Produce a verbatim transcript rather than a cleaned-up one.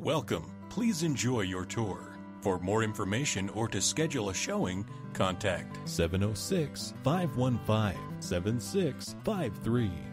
Welcome. Please enjoy your tour. For more information or to schedule a showing, contact seven oh six, five one five, seven six five three.